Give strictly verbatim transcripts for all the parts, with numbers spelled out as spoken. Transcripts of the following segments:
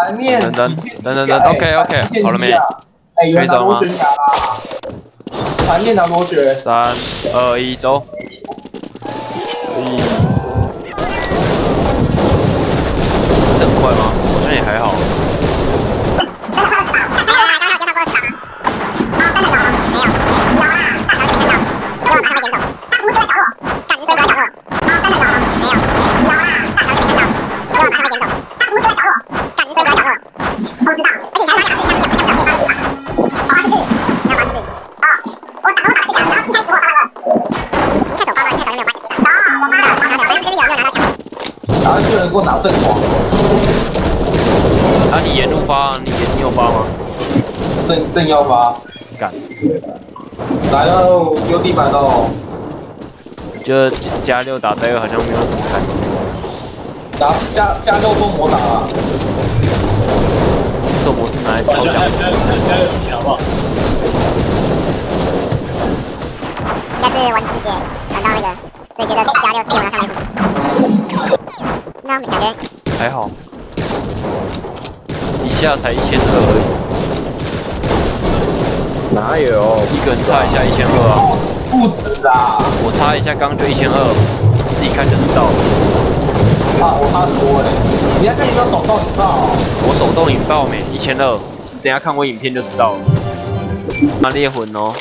盘面等等等等等 ，OK OK， 好了没？ 哎，有人拿螺旋桨啦！盘面拿螺旋。 三二一，走。一。这很快吗？好像也还好。 然后就能给我打正黄。 啊，你沿路发，你你有发吗？ 正正要发。 干。 来喽，丢地板喽。 就加六打这个好像没有什么感觉。 打加加六做魔打啊。 做魔是拿来挑战。 加加油你好不好？ 应该是玩止血玩到那个，所以觉得加六是用到上面。 那感觉还好，一下才一千二而已。 哪有？ 一个人插一下一千二啊？ 不止啊！ 我插一下刚就一千二，自己看就知道了。 啊，我差很多哎！你要看有没有手动引爆？ 我手动引爆没？一千二，等下看我影片就知道了。拿猎魂哦，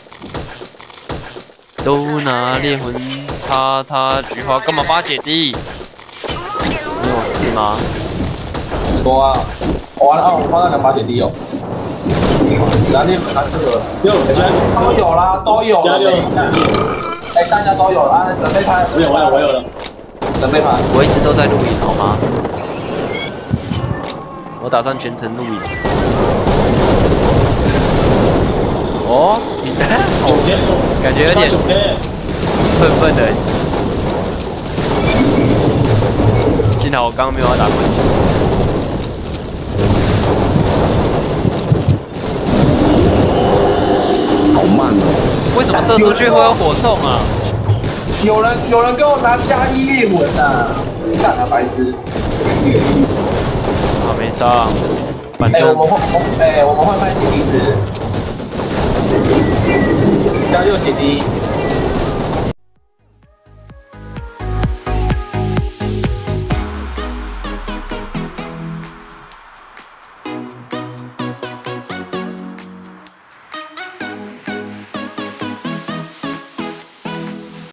都拿猎魂插他菊花，干嘛发姐弟？ 你有事吗？ 多啊！完了啊！我花到两把姐弟哦。拿猎拿这个， 六加都有啦，都有了。哎，大家都有了啊！准备拍。 我有我有我有了。 准备拍。 我一直都在录影，好吗？我打算全程录影。哦，你哦，感觉有点笨笨的。 幸好我刚刚没有要打过去。 好慢哦！ 为什么射出去会有火痛啊？ 有人有人跟我拿加一猎魂呐！干啊，白痴！ 啊，没差。反哎， 正我们换哎，我们换换姐弟子。加六姐弟。